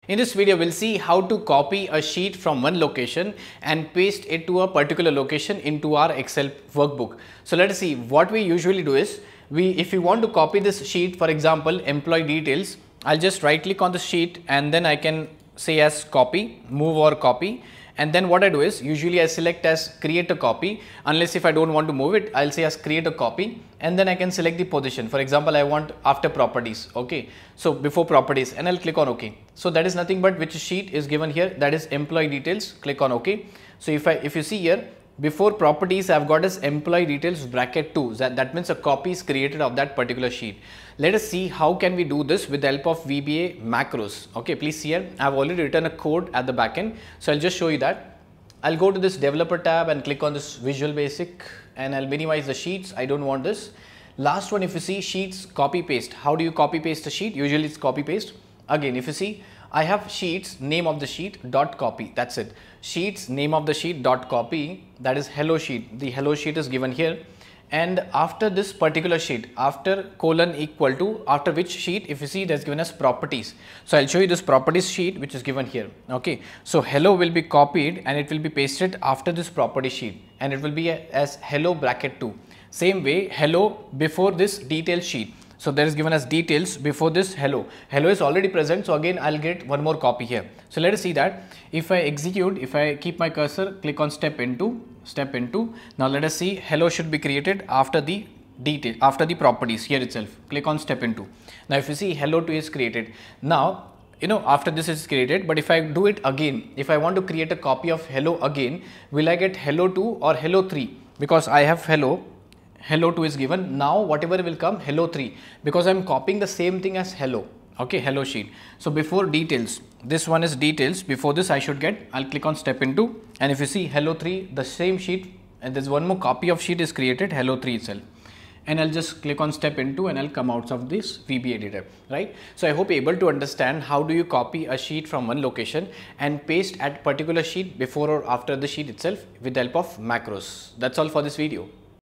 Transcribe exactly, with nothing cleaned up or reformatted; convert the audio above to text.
In this video, we'll see how to copy a sheet from one location and paste it to a particular location into our Excel workbook. So let us see. What we usually do is, we if we want to copy this sheet, for example, employee details, I'll just right click on the sheet and then I can say as copy, move or copy. And then what I do is, usually I select as create a copy, unless if I don't want to move it, I'll say as create a copy, and then I can select the position. For example, I want after properties, okay, so before properties, and I'll click on OK. So that is nothing but which sheet is given here, that is employee details, click on OK. So if I if you see here, before properties I've got as employee details bracket two, that, that means a copy is created of that particular sheet. Let us see how can we do this with the help of V B A macros. Okay, please see here, I've already written a code at the backend, so I'll just show you that. I'll go to this developer tab and click on this Visual Basic, and I'll minimize the sheets. I don't want this. Last one, if you see sheets copy paste, how do you copy paste a sheet? Usually it's copy paste. Again, if you see, I have sheets name of the sheet dot copy, that's it. Sheets name of the sheet dot copy, that is hello sheet. The hello sheet is given here, and after this particular sheet, after colon equal to, after which sheet, if you see, that's given as properties. So I'll show you this properties sheet which is given here. Okay, so hello will be copied and it will be pasted after this property sheet, and it will be a, as hello bracket two. Same way, hello before this detail sheet. So there is given as details before this hello. Hello is already present, so again I'll get one more copy here. So let us see that. If I execute, if I keep my cursor, click on step into, step into. Now let us see, hello should be created after the detail, after the properties here itself. Click on step into. Now if you see, hello two is created. Now, you know, after this is created, but if I do it again, if I want to create a copy of hello again, will I get hello two or hello three? Because I have hello, hello two is given. Now whatever will come, hello three, because I am copying the same thing as hello. Okay, hello sheet. So before details, this one is details. Before this I should get, I'll click on step into, and if you see hello three, the same sheet, and there's one more copy of sheet is created, hello three itself. And I'll just click on step into and I'll come out of this V B A editor, right? So I hope you're able to understand how do you copy a sheet from one location and paste at particular sheet before or after the sheet itself with the help of macros. That's all for this video.